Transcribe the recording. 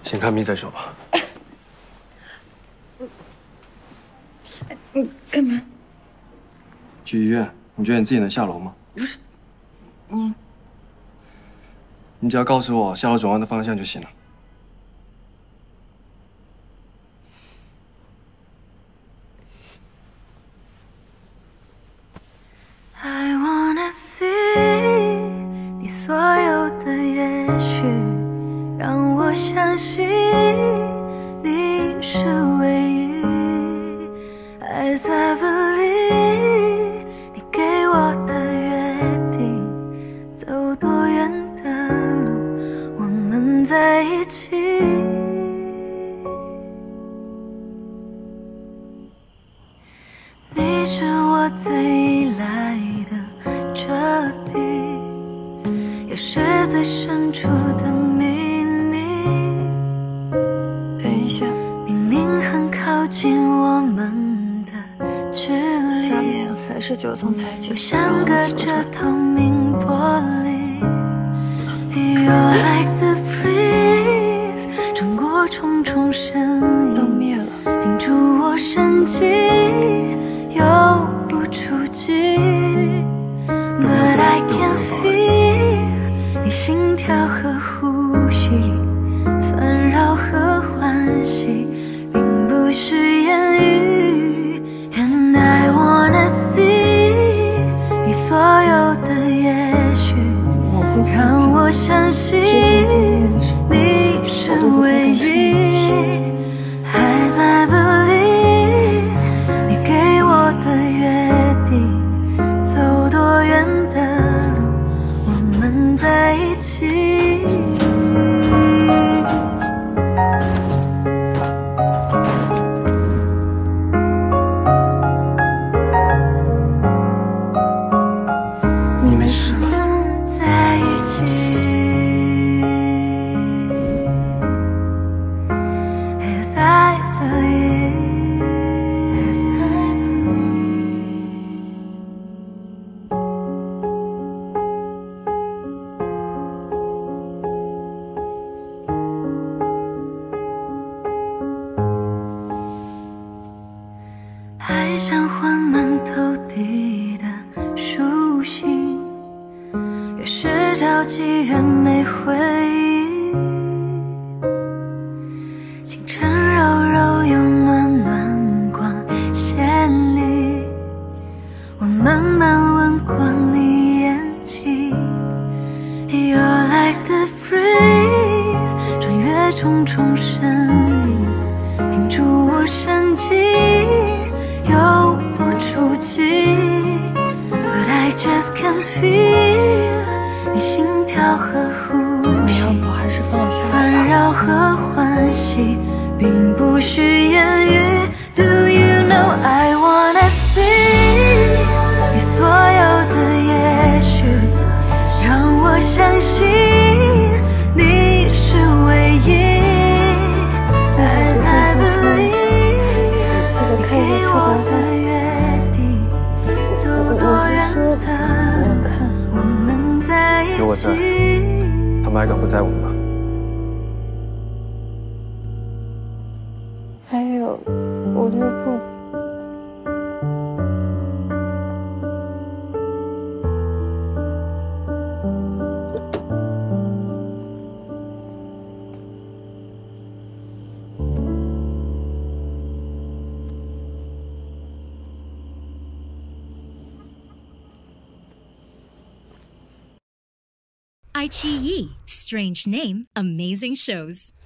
先看病再说吧。 你干嘛？ 去医院。你觉得你自己能下楼吗？ 不是，你你只要告诉我下楼转弯的方向就行了。 I wanna see 你所有的也许，让我相信你是唯一。As I believe 你给我的约定，走多远的路，我们在一起。你是我最依赖的遮蔽，也是最深处的秘密。 等一下， 明明很靠近我们的距离， 下面还是9层台阶， 又像隔着透明玻璃。You're like the breeze， 穿过重重身灯影， 灭了， 定住我神经。 又不出击 ，But I can feel 你心跳和呼吸，烦扰和欢喜，并不需言语。And I wanna see 你所有的也许，让我相信你是唯一。As I believe。 的约定，走多远的路，我们在一起。 你没事吧？ 在一起。As I believe。 爱像缓慢透底的书信，越是着急越没回应。清晨柔柔又暖暖光线里，我慢慢吻过你眼睛。You're like the breeze， 穿越重重身影，定住我神经。 又不出击 ，But I just can't feel 你心跳和呼吸，烦扰和欢喜，并不需言语。Do you know I wanna see 你所有的也许，让我相信你是唯一。As I believe。 给我的约定，走多远的路，我们在一起。 有我在，他们还敢不载我吗？ 还有5、6步。 iQIYI, strange name, amazing shows.